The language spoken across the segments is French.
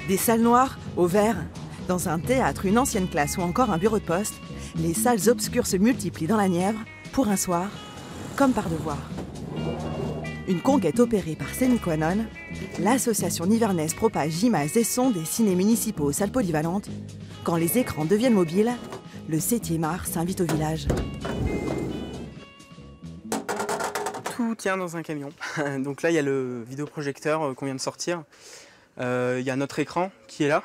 Des salles noires au vert. Dans un théâtre, une ancienne classe ou encore un bureau de poste, les salles obscures se multiplient dans la Nièvre, pour un soir, comme par devoir. Une conquête opérée par Semiquanon, l'association nivernaise propage images et sons des ciné municipaux aux salles polyvalentes. Quand les écrans deviennent mobiles, le 7e art s'invite au village. Tout tient dans un camion. Donc là, il y a le vidéoprojecteur qu'on vient de sortir. Il y a notre écran qui est là.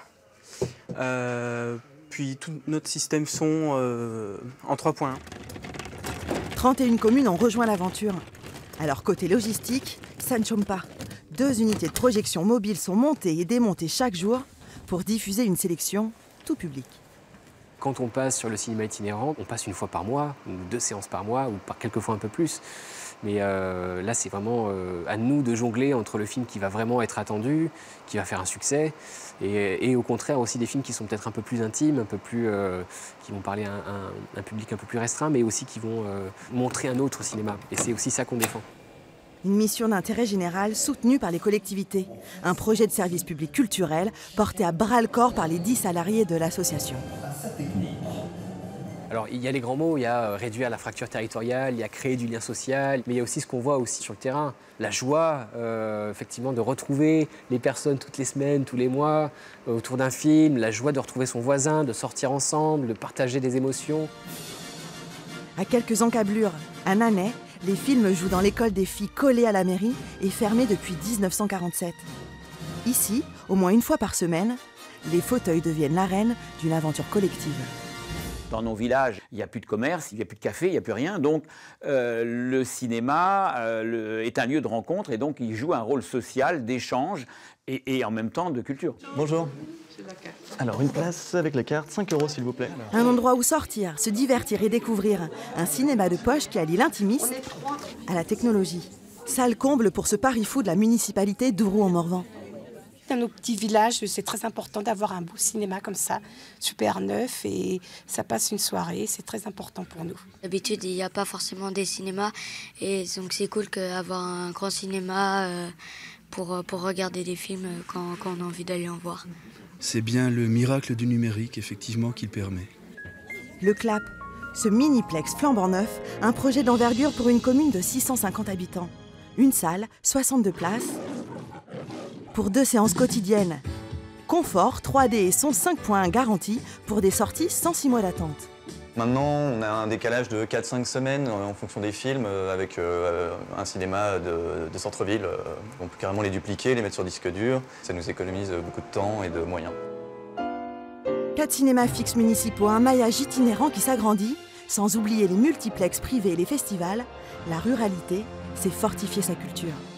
Puis tout notre système son en 3.1. 31 communes ont rejoint l'aventure. Alors côté logistique, ça ne chôme pas. 2 unités de projection mobile sont montées et démontées chaque jour pour diffuser une sélection tout public. Quand on passe sur le cinéma itinérant, on passe 1 fois par mois, ou 2 séances par mois, ou par quelques fois un peu plus. Mais là, c'est vraiment à nous de jongler entre le film qui va vraiment être attendu, qui va faire un succès, et au contraire aussi des films qui sont peut-être un peu plus intimes, un peu plus, qui vont parler à un public un peu plus restreint, mais aussi qui vont montrer un autre cinéma. Et c'est aussi ça qu'on défend. Une mission d'intérêt général soutenue par les collectivités. Un projet de service public culturel porté à bras-le-corps par les 10 salariés de l'association. Alors, il y a les grands mots, il y a réduire la fracture territoriale, il y a créer du lien social, mais il y a aussi ce qu'on voit aussi sur le terrain, la joie, effectivement, de retrouver les personnes toutes les semaines, tous les mois, autour d'un film, la joie de retrouver son voisin, de sortir ensemble, de partager des émotions. À quelques encablures, à Nanay, les films jouent dans l'école des filles collée à la mairie et fermée depuis 1947. Ici, au moins 1 fois par semaine, les fauteuils deviennent l'arène d'une aventure collective. Dans nos villages, il n'y a plus de commerce, il n'y a plus de café, il n'y a plus rien. Donc le cinéma est un lieu de rencontre et donc il joue un rôle social, d'échange et en même temps de culture. Bonjour. Alors une place avec la carte, 5 € s'il vous plaît. Un endroit où sortir, se divertir et découvrir. Un cinéma de poche qui allie l'intimiste à la technologie. Salle comble pour ce pari fou de la municipalité d'Ouroux-en-Morvan. Dans nos petits villages, c'est très important d'avoir un beau cinéma comme ça, super neuf, et ça passe une soirée, c'est très important pour nous. D'habitude, il n'y a pas forcément des cinémas, et donc c'est cool d'avoir un grand cinéma pour regarder des films quand on a envie d'aller en voir. C'est bien le miracle du numérique, effectivement, qui le permet. Le CLAP, ce miniplex flambant neuf, un projet d'envergure pour une commune de 650 habitants. Une salle, 62 places, pour 2 séances quotidiennes. Confort, 3D et son 5.1 garantie pour des sorties sans 6 mois d'attente. Maintenant, on a un décalage de 4-5 semaines en fonction des films avec un cinéma de centre-ville. On peut carrément les dupliquer, les mettre sur disque dur. Ça nous économise beaucoup de temps et de moyens. 4 cinémas fixes municipaux, un maillage itinérant qui s'agrandit, sans oublier les multiplex privés et les festivals. La ruralité, c'est fortifier sa culture.